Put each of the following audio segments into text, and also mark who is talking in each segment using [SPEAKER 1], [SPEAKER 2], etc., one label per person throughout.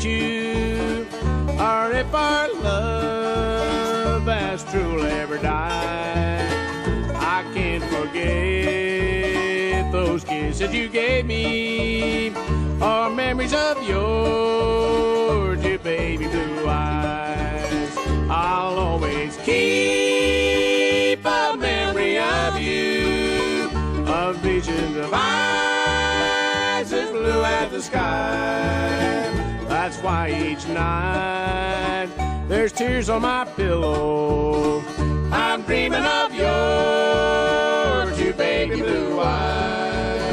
[SPEAKER 1] you, or if our love has truly ever died. I can't forget those kisses you gave me, or memories of your two baby blue eyes. I'll always keep a memory of you, of visions of eyes as blue as the sky. That's why each night there's tears on my pillow. I'm dreaming of your two baby blue eyes.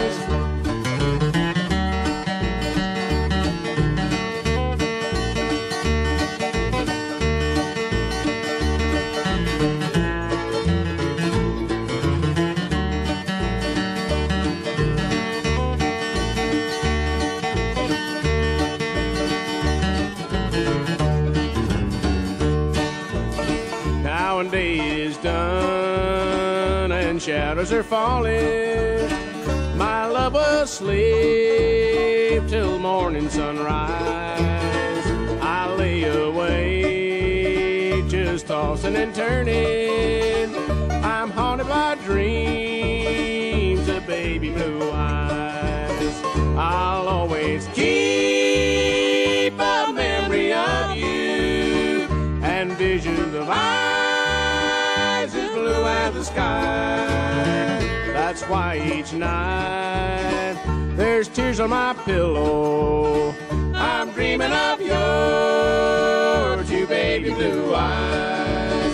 [SPEAKER 1] Now one day is done and shadows are falling, my love will sleep till morning sunrise. I lay awake just tossing and turning, I'm haunted by dreams of baby blue eyes. I'll always keep a memory of you and visions of eyes as blue as the sky. That's why each night there's tears on my pillow. I'm dreaming of your two baby blue eyes.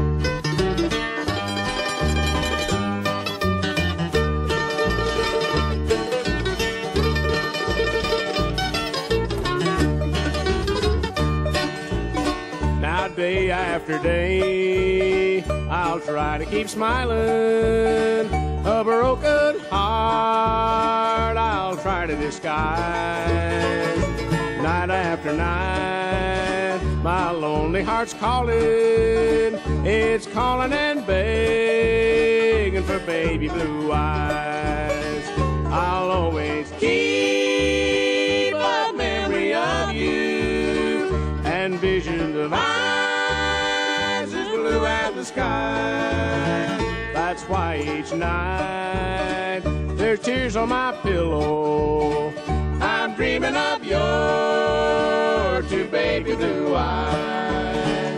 [SPEAKER 1] Now day after day I'll try to keep smiling, a broken heart I'll try to disguise. Night after night my lonely heart's calling, it's calling and begging for baby blue eyes. I'll always keep a memory of you and visions of eyes as blue as the sky. That's why each night there's tears on my pillow. I'm dreaming of your two baby blue eyes.